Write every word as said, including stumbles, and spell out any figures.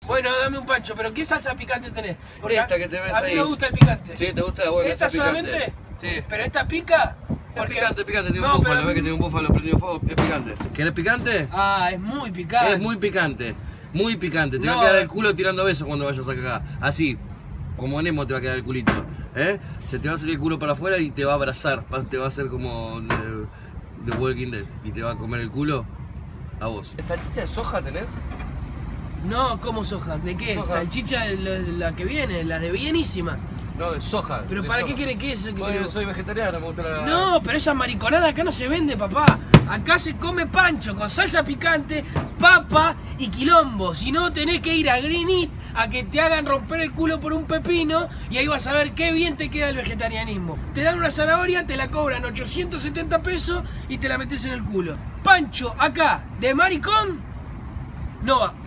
Bueno, dame un pancho, pero ¿qué salsa picante tenés? Porque esta que te ves a mí ahí. me gusta el picante. Sí, ¿te gusta? Bueno, ¿Esta esa picante. solamente? Sí. ¿Pero esta pica? Es Porque... picante, picante, tiene No, un búfalo, pero- ves que tiene un búfalo prendido fuego, es picante. ¿Querés picante? Ah, es muy picante. Es muy picante, muy picante. Te va No. a quedar el culo tirando besos cuando vayas a cagar. Así, como Nemo te va a quedar el culito. ¿Eh? Se te va a salir el culo para afuera y te va a abrazar. Vas- Te va a hacer como The, The Walking Dead y te va a comer el culo a vos. ¿Salchicha de soja tenés? No, ¿cómo soja? ¿De qué? Soja. Salchicha de la, la que viene, la de bienísima. No, de soja. ¿Pero de para soja. qué quiere que eso? Bueno, yo soy vegetariano, me gusta la... No, pero esa mariconada acá no se vende, papá. Acá se come pancho con salsa picante, papa y quilombo. Si no, tenés que ir a Green Eat a que te hagan romper el culo por un pepino y ahí vas a ver qué bien te queda el vegetarianismo. Te dan una zanahoria, te la cobran ochocientos setenta pesos y te la metes en el culo. Pancho acá de maricón no va.